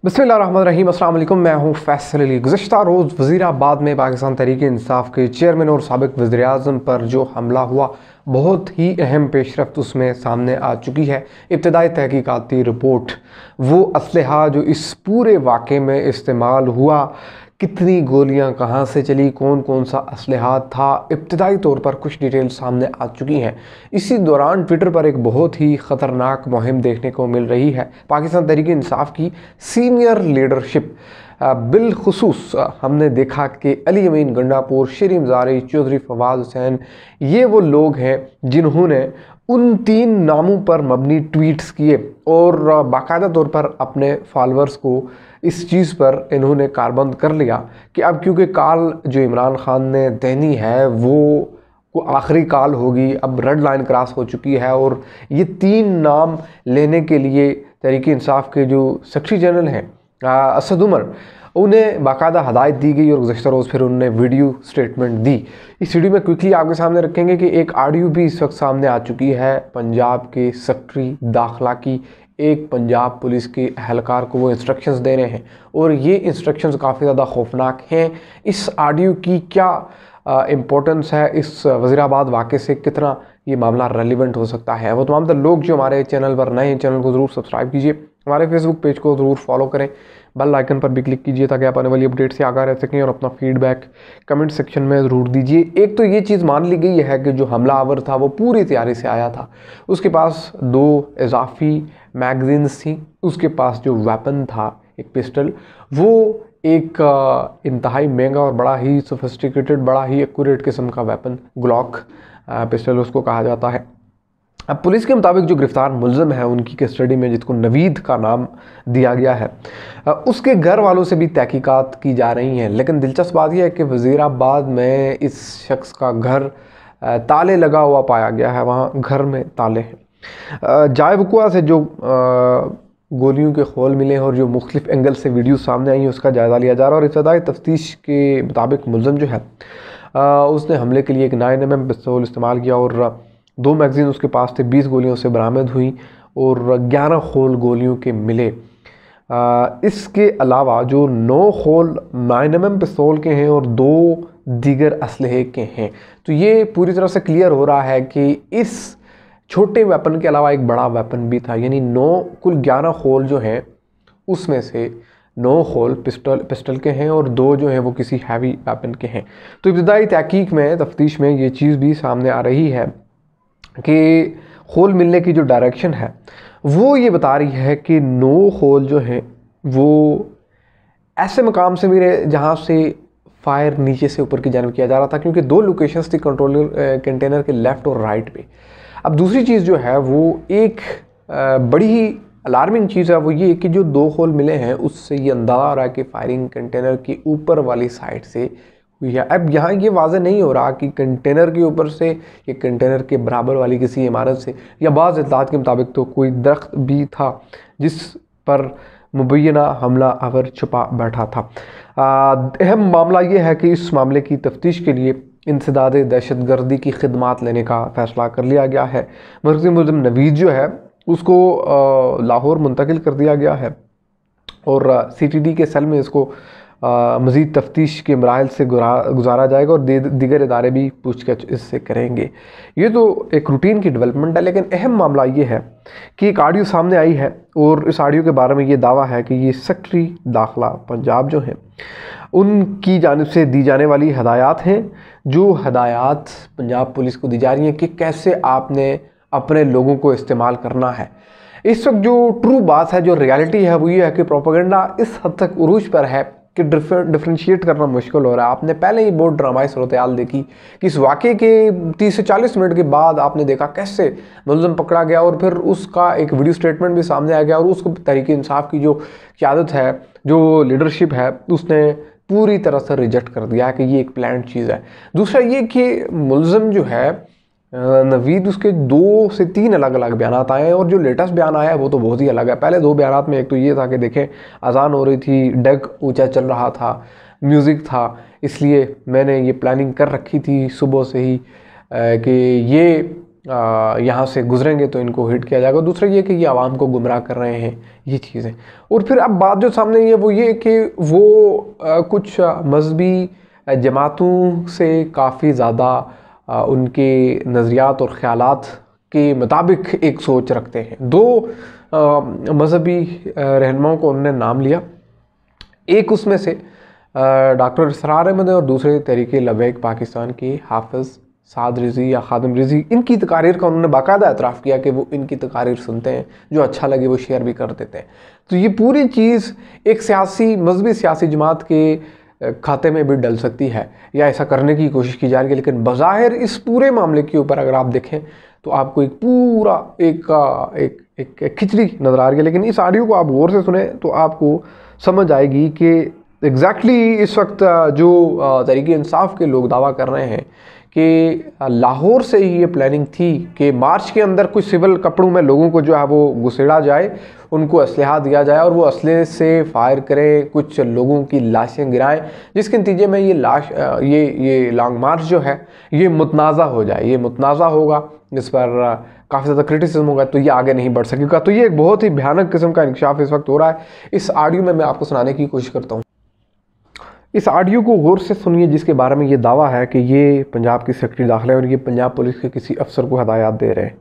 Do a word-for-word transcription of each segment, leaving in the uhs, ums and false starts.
बिस्मिल्लाहिर्रहमानिर्रहीम, अस्सलाम वालेकुम। मैं हूँ फैसल अली। गुज़श्ता रोज़ वज़ीराबाद में पाकिस्तान तहरीक इंसाफ के चेयरमैन और साबिक़ वज़ीर-ए-आज़म पर जो हमला हुआ, बहुत ही अहम पेशरफ्त उसमें सामने आ चुकी है। इब्तदाई तहकीकाती रिपोर्ट, वो असलहा जो इस पूरे वाक़े में इस्तेमाल हुआ, कितनी गोलियां कहां से चली, कौन कौन सा असलहा था, इब्तदाई तौर पर कुछ डिटेल सामने आ चुकी हैं। इसी दौरान ट्विटर पर एक बहुत ही ख़तरनाक मुहिम देखने को मिल रही है। पाकिस्तान तहरीक इंसाफ की सीनियर लीडरशिप, बिलखुसूस हमने देखा कि अली अमीन गंडापुर, शरीम ज़ारी, चौधरी फवाद हुसैन, ये वो लोग हैं जिन्होंने उन तीन नामों पर मबनी ट्वीट्स किए और बाकायदा तौर पर अपने फॉलोअर्स को इस चीज़ पर इन्होंने कारबंद कर लिया कि अब क्योंकि कॉल जो इमरान खान ने देनी है वो को आखिरी कॉल होगी, अब रेड लाइन क्रॉस हो चुकी है और ये तीन नाम लेने के लिए तहरीक इंसाफ के जो सेक्रेटरी जनरल हैं असद उमर, उन्हें बाकायदा हदायत दी गई और गुज़श्ता रोज़ फिर उन्होंने वीडियो स्टेटमेंट दी। इस वीडियो में क्विकली आपके सामने रखेंगे कि एक ऑडियो भी इस वक्त सामने आ चुकी है पंजाब के सेक्रेटरी दाखिला की। एक पंजाब पुलिस के एहलकार को वो इंस्ट्रक्शंस दे रहे हैं और ये इंस्ट्रक्शंस काफ़ी ज़्यादा खौफनाक हैं। इस ऑडियो की क्या इम्पोर्टेंस है, इस वज़ीराबाद वाक़े से कितना ये मामला रेलिवेंट हो सकता है, वो तमाम लोग जो हमारे चैनल पर नए हैं, चैनल को ज़रूर सब्सक्राइब कीजिए, हमारे फेसबुक पेज को ज़रूर फॉलो करें, बेल आइकन पर भी क्लिक कीजिए ताकि आप आने वाली अपडेट से आगाह रह सकें और अपना फीडबैक कमेंट सेक्शन में ज़रूर दीजिए। एक तो ये चीज़ मान ली गई है कि जो हमलावर था वो पूरी तैयारी से आया था, उसके पास दो इजाफी मैगजीन्स थी, उसके पास जो वेपन था एक पिस्टल, वो एक इंतहाई महंगा और बड़ा ही सोफिस्टिकेटेड, बड़ा ही एक्यूरेट किस्म का वेपन, ग्लॉक पिस्टल उसको कहा जाता है। अब पुलिस के मुताबिक जो गिरफ्तार मुलज़िम है उनकी कस्टडी में, जिसको नवीद का नाम दिया गया है, उसके घर वालों से भी तहकीकात की जा रही हैं। लेकिन दिलचस्प बात यह है कि वज़ीराबाद में इस शख्स का घर ताले लगा हुआ पाया गया है, वहाँ घर में ताले हैं। जाए वक़ुआ से जो गोलियों के खोल मिले और जो मुख्तलिफ एंगल से वीडियो सामने आई हैं उसका जायज़ा लिया जा रहा है। और इब्तदाई तफ्तीश के मुताबिक मुलज़िम जो है उसने हमले के लिए एक नाइन एम एम पिस्तौल इस्तेमाल किया और दो मैगज़ीन उसके पास थे, बीस गोलियों से बरामद हुई और ग्यारह खोल गोलियों के मिले। आ, इसके अलावा जो नौ खोल नाइन एम एम पिस्तौल के हैं और दो दीगर असलहे के हैं। तो ये पूरी तरह से क्लियर हो रहा है कि इस छोटे वेपन के अलावा एक बड़ा वेपन भी था, यानी नौ कुल ग्यारह खोल जो हैं उसमें से नौ खोल पिस्टल पिस्टल के हैं और दो जो हैं वो किसी हैवी वेपन के हैं। तो इब्तदाई तहकीक में, तफ्तीश में ये चीज़ भी सामने आ रही है कि खोल मिलने की जो डायरेक्शन है वो ये बता रही है कि नौ खोल जो हैं वो ऐसे मकाम से मिले जहाँ से फायर नीचे से ऊपर की जानिब किया जा रहा था, क्योंकि दो लोकेशंस थी कंट्रोल कंटेनर के लेफ़्ट और राइट पे। अब दूसरी चीज़ जो है वो एक बड़ी ही अलार्मिंग चीज़ है, वो ये कि जो दो होल मिले हैं उससे ये अंदाज़ा हो रहा है कि फायरिंग कंटेनर की ऊपर वाली साइड से हुई है। अब यहाँ ये वाज़ेह नहीं हो रहा कि कंटेनर के ऊपर से या कंटेनर के बराबर वाली किसी इमारत से, या बाज़ इत्तलात के मुताबिक तो कोई दरख्त भी था जिस पर मुबैना हमला आवर छुपा बैठा था। अहम मामला ये है कि इस मामले की तफ्तीश के लिए इंसदाद दहशत गर्दी की खिदमात लेने का फ़ैसला कर लिया गया है। मरकज़ी मुलज़िम नवीद जो है उसको लाहौर मुंतकिल कर दिया गया है और सी टी डी के सेल में इसको मज़ीद तफ्तीश के मराहल से गुजारा जाएगा और दीगर इदारे भी पूछताछ इससे करेंगे। ये तो एक रूटीन की डेवलपमेंट है, लेकिन अहम मामला ये है कि एक ऑडियो सामने आई है और इस ऑडियो के बारे में ये दावा है कि ये सेक्रेटरी दाखिला पंजाब जो हैं उनकी जानिब से दी जाने वाली हदायत हैं, जो हदायत पंजाब पुलिस को दी जा रही हैं कि कैसे आपने अपने लोगों को इस्तेमाल करना है। इस वक्त जो ट्रू बात है, जो रियलिटी है, वो ये है कि प्रोपेगेंडा इस हद तक उरूज पर है कि डिफ्रेंशिएट करना मुश्किल हो रहा है। आपने पहले ही बहुत ड्रामाई सूरत हाल देखी कि इस वाक़े के तीस से चालीस मिनट के बाद आपने देखा कैसे मुलज़िम पकड़ा गया और फिर उसका एक वीडियो स्टेटमेंट भी सामने आ गया और उसको तहरीक इंसाफ की जो क़यादत है, जो लीडरशिप है, उसने पूरी तरह से रिजेक्ट कर दिया है कि ये एक प्लान्ड चीज़ है। दूसरा ये कि मुलज़िम जो है नवीद, उसके दो से तीन अलग अलग बयान आए हैं और जो लेटेस्ट बयान आया है वो तो बहुत ही अलग है। पहले दो बयान में एक तो ये था कि देखें अजान हो रही थी, डेक ऊंचा चल रहा था, म्यूज़िक था, इसलिए मैंने ये प्लानिंग कर रखी थी सुबह से ही कि ये यहाँ से गुजरेंगे तो इनको हिट किया जाएगा। दूसरा ये कि ये आवाम को गुमराह कर रहे हैं, ये चीज़ें। और फिर अब बात जो सामने ये वो ये कि वो आ, कुछ मजहबी जमातों से काफ़ी ज़्यादा उनके नज़रियात और ख़यालात के मुताबिक एक सोच रखते हैं। दो मजहबी रहनुमाओं को उन्होंने नाम लिया, एक उसमें से डॉक्टर इसरार अहमद है और दूसरे तहरीक लबैक पाकिस्तान के हाफिज़ साद रिज़वी या खादिम रिज़वी। इनकी तकारीर का उन्होंने बाकायदा एतराफ़ किया कि वो इनकी तकारीर सुनते हैं, जो अच्छा लगे वो शेयर भी कर देते हैं। तो ये पूरी चीज़ एक सियासी मजहबी सियासी जमात के खाते में भी डल सकती है या ऐसा करने की कोशिश की जा रही है। लेकिन बज़ाहिर इस पूरे मामले के ऊपर अगर आप देखें तो आपको एक पूरा एक एक एक, एक खिचड़ी नज़र आ रही है। लेकिन इस ऑडियो को आप गौर से सुने तो आपको समझ आएगी कि एग्जैक्टली exactly इस वक्त जो तहरीक इंसाफ के लोग दावा कर रहे हैं कि लाहौर से ही ये प्लानिंग थी कि मार्च के अंदर कुछ सिविल कपड़ों में लोगों को जो है वो घुसेड़ा जाए, उनको असलहा दिया जाए और वो असले से फायर करें, कुछ लोगों की लाशें गिराएं, जिसके नतीजे में ये लाश ये ये लॉन्ग मार्च जो है ये मुतनाज़ा हो जाए, ये मुतनाज़ा होगा, इस पर काफ़ी ज़्यादा क्रिटिसिज्म होगा, तो ये आगे नहीं बढ़ सकेगा। तो ये एक बहुत ही भयानक किस्म का इंकशाफ इस वक्त हो रहा है। इस ऑडियो में मैं आपको सुनाने की कोशिश करता हूँ। इस ऑडियो को गौर से सुनिए, जिसके बारे में ये दावा है कि ये पंजाब की सेक्रेटरी दाखिला है और ये पंजाब पुलिस के किसी अफसर को हदायत दे रहे हैं।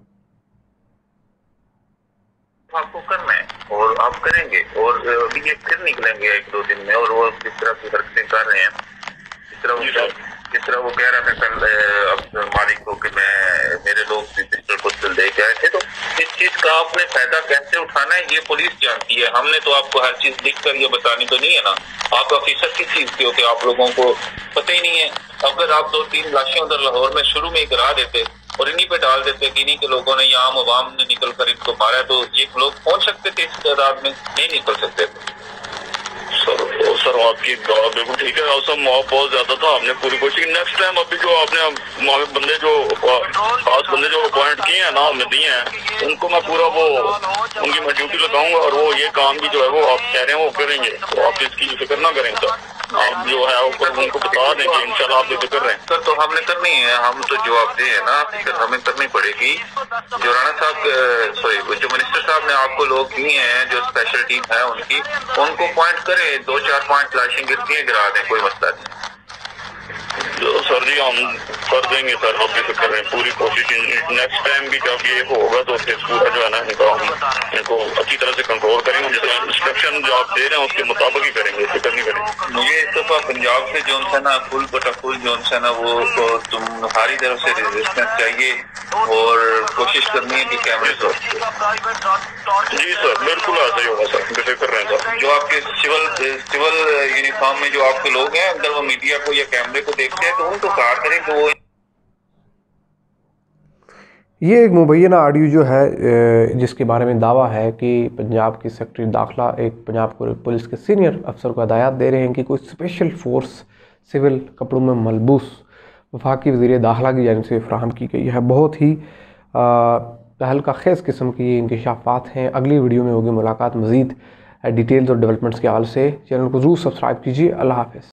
आपको करना है और आप करेंगे और अभी ये फिर निकलेंगे एक दो दिन में, और वो किस तरह की हरकतें कर रहे हैं, जिस तरह वो जिस तरह वो कह रहा था कल अब मालिक को कि मैं मेरे लोग पिस्टल पिस्टल दे के आए थे। तो इस चीज का आपने फायदा कैसे उठाना है ये पुलिस जानती है। हमने तो आपको हर चीज लिख कर ये बतानी तो नहीं है ना। आप ऑफिसर किस चीज के हो कि आप लोगों को पता ही नहीं है। अगर आप दो तीन लाशें उधर लाहौर में शुरू में ही गिरा देते और इन्हीं पे डाल देते कि इन्हीं के लोगों ने या आम अवाम ने निकल कर इनको मारा, तो ये लोग पहुंच सकते थे इस तादाद में, नहीं निकल सकते थे। सर तो सर आपकी बात बिल्कुल ठीक है। सब मॉब बहुत ज्यादा था, हमने पूरी कोशिश। नेक्स्ट टाइम अभी जो आपने बंदे जो खास बंदे जो अपॉइंट किए हैं ना, हमने दिए हैं, उनको मैं पूरा वो उनकी मैं ड्यूटी लगाऊंगा और वो ये काम भी जो है वो आप कह रहे हैं वो करेंगे। तो आप इसकी फिक्र ना करें सर, आप जो है ऊपर उनको बता देंगे इंशाल्लाह। आप फिक्र कर रहे हैं सर, तो हमने करनी है, हम तो जवाबदेह है ना, फिक्र हमें करनी पड़ेगी। जो राणा साहब सॉरी जो मिनिस्टर साहब ने आपको लोग दिए हैं, जो स्पेशल टीम है उनकी, उनको पॉइंट करें, दो चार पांच लाशें गिरती हैं गिरा दें, कोई मसला नहीं। तो सर जी हम कर देंगे सर, आप भी कर रहे हैं पूरी कोशिश। नेक्स्ट टाइम भी जब ये होगा तो फिर पूरा जो है ना इनको हम इनको अच्छी तरह से कंट्रोल करेंगे। जैसे इंस्ट्रक्शन जो आप दे रहे हैं उसके मुताबिक ही करेंगे, फिक्र नहीं करेंगे। मुझे इस दफा पंजाब से जोन सा ना फुल बटा फुल जोन सा ना वो तो तुम्हारी तरफ से रेजिस्टेंस चाहिए और कोशिश करनी है कि कैमरे से। जी सर बिल्कुल ऐसा ही होगा सर, बेफिक्र कर रहे हैं सर। जो आपके सिविल सिविल यूनिफॉर्म में जो आपके लोग हैं, अगर वो मीडिया को या कैमरे को देखते हैं तो उनको कहा करें कि वो। ये एक मुबैना ऑडियो जो है जिसके बारे में दावा है कि पंजाब की सेक्रेटरी दाखिला एक पंजाब पुलिस के सीनियर अफसर को हदायत दे रहे हैं कि कोई स्पेशल फोर्स सिविल कपड़ों में मलबूस वफाकी वज़ीर दाखिला की जानिब से फराहम की गई है। बहुत ही तहलका खेज़ किस्म की ये इंकशाफात हैं। अगली वीडियो में होगी मुलाकात मज़ीद डिटेल्स और डेवलपमेंट्स के हाल से। चैनल को ज़रूर सब्सक्राइब कीजिए। अल्लाह हाफ़िज़।